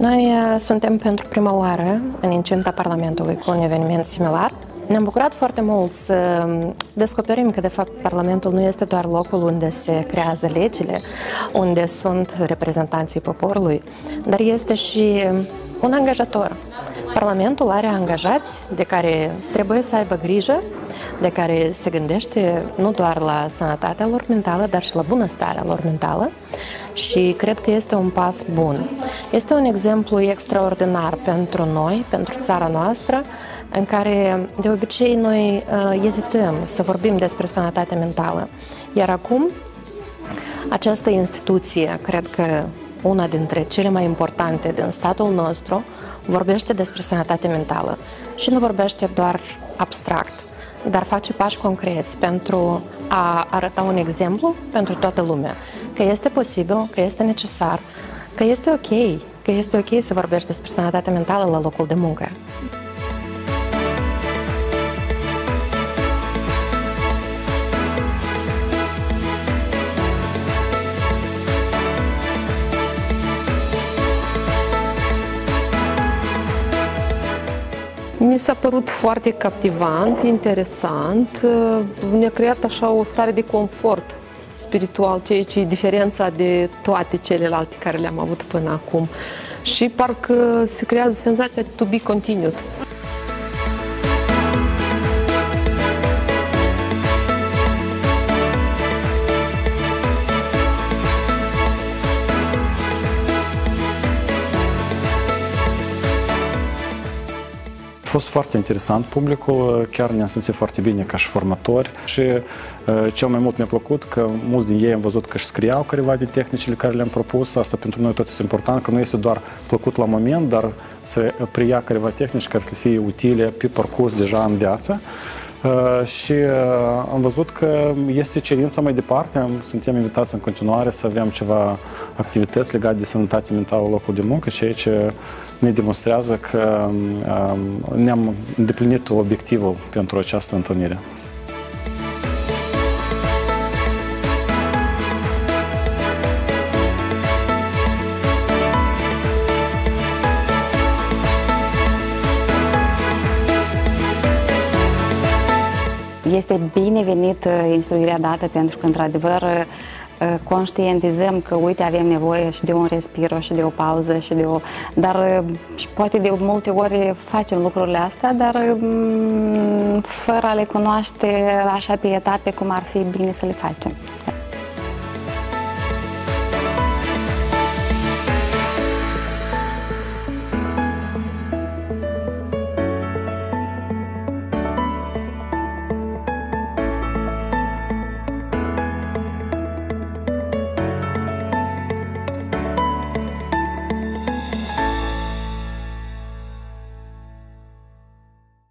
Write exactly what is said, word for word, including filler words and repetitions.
Noi uh, suntem pentru prima oară în incinta Parlamentului cu un eveniment similar. Ne-am bucurat foarte mult să descoperim că, de fapt, Parlamentul nu este doar locul unde se creează legile, unde sunt reprezentanții poporului, dar este și un angajator. Parlamentul are angajați de care trebuie să aibă grijă, de care se gândește nu doar la sănătatea lor mentală, dar și la bunăstarea lor mentală și cred că este un pas bun. Este un exemplu extraordinar pentru noi, pentru țara noastră, în care de obicei noi uh, ezităm să vorbim despre sănătatea mentală. Iar acum, această instituție, cred că una dintre cele mai importante din statul nostru, vorbește despre sănătate mentală și nu vorbește doar abstract, dar face pași concreți pentru a arăta un exemplu pentru toată lumea, că este posibil, că este necesar, că este ok, că este ok să vorbești despre sănătate mentală la locul de muncă. Mi s-a părut foarte captivant, interesant, ne-a creat așa o stare de confort spiritual, ceea ce e diferența de toate celelalte care le-am avut până acum. Și parcă se creează senzația to be continued. A fost foarte interesant publicul, chiar ne-am simțit foarte bine ca și formatori și uh, cel mai mult mi-a plăcut că mulți din ei am văzut că își scriau careva din tehnicile care le-am propus. Asta pentru noi tot este important, că nu este doar plăcut la moment, dar să preia careva tehnici care să fie utile pe parcurs deja în viață. Uh, și uh, am văzut că este cerința mai departe, suntem invitați în continuare să avem ceva activități legate de sănătate mentală la locul de muncă, ceea ce ne demonstrează că uh, ne-am îndeplinit obiectivul pentru această întâlnire. Este binevenit instruirea dată pentru că, într-adevăr, conștientizăm că, uite, avem nevoie și de un respiro și de o pauză și de o... Dar și poate de multe ori facem lucrurile astea, dar fără a le cunoaște așa pe etape cum ar fi bine să le facem.